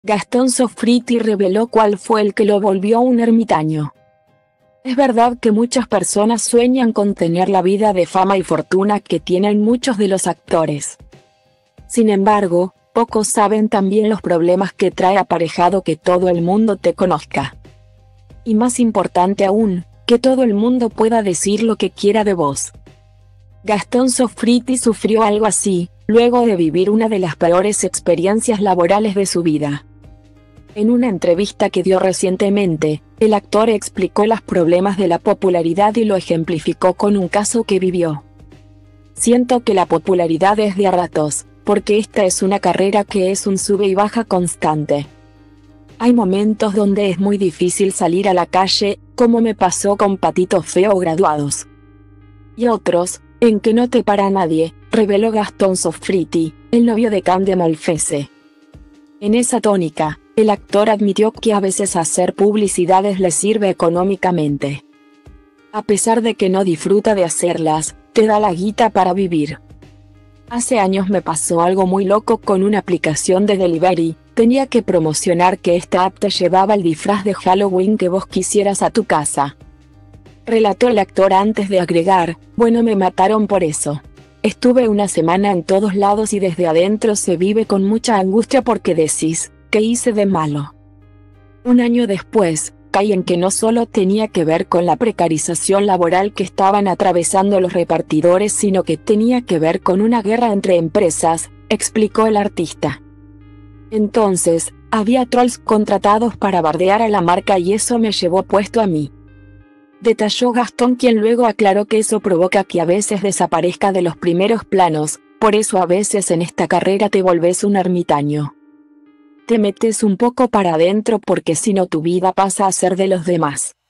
Gastón Sofriti reveló cuál fue el que lo volvió un ermitaño. Es verdad que muchas personas sueñan con tener la vida de fama y fortuna que tienen muchos de los actores. Sin embargo, pocos saben también los problemas que trae aparejado que todo el mundo te conozca. Y más importante aún, que todo el mundo pueda decir lo que quiera de vos. Gastón Sofriti sufrió algo así, luego de vivir una de las peores experiencias laborales de su vida. En una entrevista que dio recientemente, el actor explicó los problemas de la popularidad y lo ejemplificó con un caso que vivió. Siento que la popularidad es de a ratos, porque esta es una carrera que es un sube y baja constante. Hay momentos donde es muy difícil salir a la calle, como me pasó con Patito Feo Graduados. Y otros, en que no te para nadie, reveló Gastón Sofriti, el novio de Cande Malfese. En esa tónica, el actor admitió que a veces hacer publicidades le sirve económicamente. A pesar de que no disfruta de hacerlas, te da la guita para vivir. Hace años me pasó algo muy loco con una aplicación de delivery, tenía que promocionar que esta app te llevaba el disfraz de Halloween que vos quisieras a tu casa. Relató el actor antes de agregar, bueno, me mataron por eso. Estuve una semana en todos lados y desde adentro se vive con mucha angustia porque decís, ¿qué hice de malo? Un año después, caí en que no solo tenía que ver con la precarización laboral que estaban atravesando los repartidores, sino que tenía que ver con una guerra entre empresas, explicó el artista. Entonces, había trolls contratados para bardear a la marca y eso me llevó puesto a mí. Detalló Gastón, quien luego aclaró que eso provoca que a veces desaparezca de los primeros planos, por eso a veces en esta carrera te volvés un ermitaño. Te metes un poco para adentro porque si no tu vida pasa a ser de los demás.